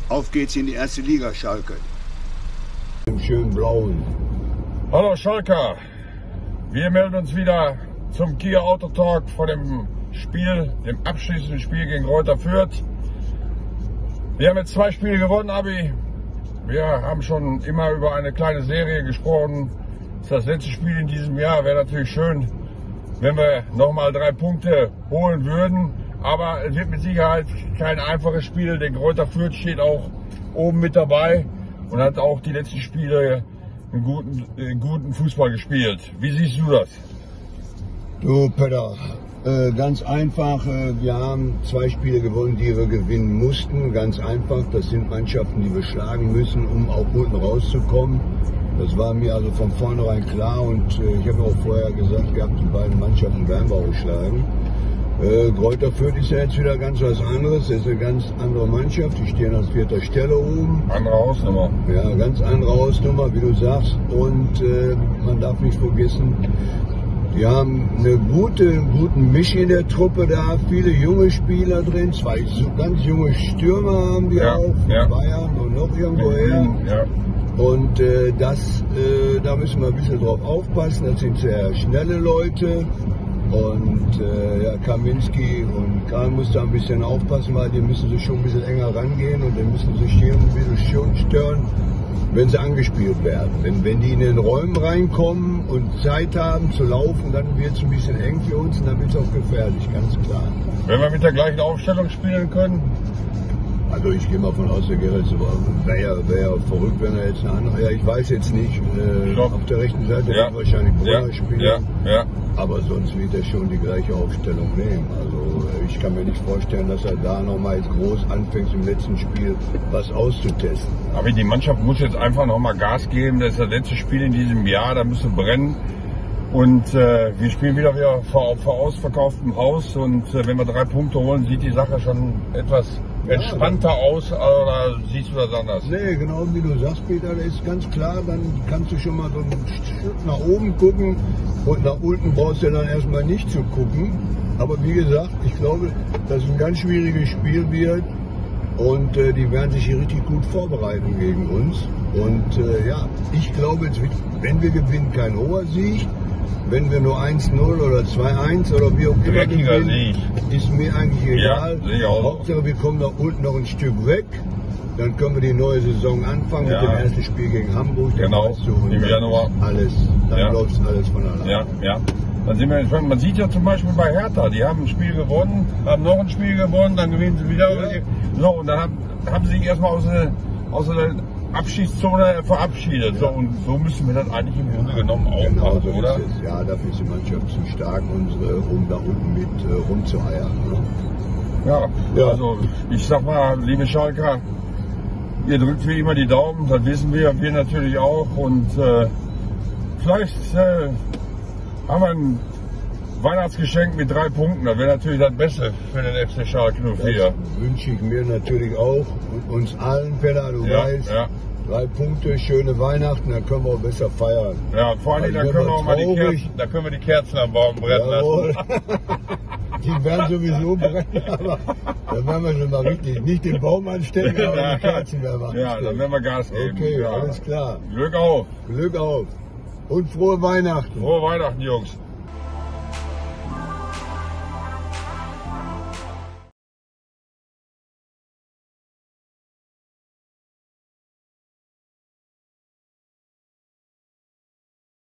Auf geht's in die erste Liga, Schalke. Im schönen Blauen. Hallo Schalker, wir melden uns wieder zum Kia Auto Talk vor dem Spiel, dem abschließenden Spiel gegen Greuther Fürth. Wir haben jetzt 2 Spiele gewonnen, Abi. Wir haben schon immer über eine kleine Serie gesprochen. Das ist das letzte Spiel in diesem Jahr. Wäre natürlich schön, wenn wir nochmal 3 Punkte holen würden. Aber es wird mit Sicherheit kein einfaches Spiel, denn Greuther Fürth steht auch oben mit dabei und hat auch die letzten Spiele einen guten Fußball gespielt. Wie siehst du das? Du Peter, ganz einfach, wir haben 2 Spiele gewonnen, die wir gewinnen mussten. Ganz einfach, das sind Mannschaften, die wir schlagen müssen, um auch unten rauszukommen. Das war mir also von vornherein klar und ich habe auch vorher gesagt gehabt, die beiden Mannschaften werden wir auch schlagen. Greuther Fürth ist ja jetzt wieder ganz was anderes, das ist eine ganz andere Mannschaft, die stehen an 4. Stelle oben. Andere Hausnummer. Ja, ganz andere Hausnummer, wie du sagst. Und man darf nicht vergessen, die haben eine guten Misch in der Truppe da, viele junge Spieler drin, 2 ganz junge Stürmer haben die auch, ja. Bayern und noch irgendwoher. Ja. Und da müssen wir ein bisschen drauf aufpassen, das sind sehr schnelle Leute. Und Kaminski und Karl muss da ein bisschen aufpassen, weil die müssen sich schon ein bisschen enger rangehen und dann müssen sich hier ein bisschen stören, wenn sie angespielt werden. Wenn die in den Räumen reinkommen und Zeit haben zu laufen, dann wird es ein bisschen eng für uns und dann wird es auch gefährlich, ganz klar. Wenn wir mit der gleichen Aufstellung spielen können? Also ich gehe mal von aus, der Gerrit wäre verrückt, wenn er jetzt eine andere... Ja, ich weiß jetzt nicht, auf der rechten Seite wird wahrscheinlich Brunner spielen. Ja. Aber sonst wird er schon die gleiche Aufstellung nehmen. Also ich kann mir nicht vorstellen, dass er da nochmal jetzt groß anfängt im letzten Spiel was auszutesten. Aber die Mannschaft muss jetzt einfach nochmal Gas geben. Das ist das letzte Spiel in diesem Jahr, da müssen wir brennen. Und wir spielen wieder vor ausverkauftem Haus. Und wenn wir 3 Punkte holen, sieht die Sache schon etwas entspannter aus. Oder siehst du das anders? Nee, genau wie du sagst, Peter, das ist ganz klar. Dann kannst du schon mal so ein Stück nach oben gucken. Und nach unten brauchst du dann erstmal nicht zu gucken. Aber wie gesagt, ich glaube, dass es ein ganz schwieriges Spiel wird. Und die werden sich hier richtig gut vorbereiten gegen uns. Und ich glaube, wenn wir gewinnen, kein hoher Sieg. Wenn wir nur 1-0 oder 2-1 oder wie auch immer gewinnen, ist mir eigentlich egal. Ja, Hauptsache wir kommen da unten noch ein Stück weg. Dann können wir die neue Saison anfangen mit dem ersten Spiel gegen Hamburg. Genau, im Januar. Dann läuft alles von alleine. Ja. Dann sind wir gespannt. Man sieht ja zum Beispiel bei Hertha, die haben ein Spiel gewonnen, haben noch ein Spiel gewonnen, dann gewinnen sie wieder. Ja. So, und dann haben sie sich erstmal aus der Abschiedszone verabschiedet. Ja. So, und so müssen wir das eigentlich im Grunde genommen auch machen, so oder? Ja, dafür ist die Mannschaft zu stark, um da unten mit rumzueiern. Ne? Ja, also ich sag mal, liebe Schalker, ihr drückt wie immer die Daumen, das wissen wir natürlich auch. Und vielleicht haben wir ein Weihnachtsgeschenk mit 3 Punkten. Das wäre natürlich das Beste für den FC Schalke 04. Das wünsche ich mir natürlich auch und uns allen, Peter, du weißt. Ja. 3 Punkte, schöne Weihnachten, dann können wir auch besser feiern. Ja, vor allem dann können wir auch mal die Kerzen am Baum brennen lassen. Die werden sowieso brennen, aber dann werden wir schon mal richtig, nicht den Baum anstecken, aber die Kerzen werden wir anstecken. Ja, dann werden wir Gas geben. Okay, alles klar. Glück auf. Glück auf. Und frohe Weihnachten. Frohe Weihnachten, Jungs.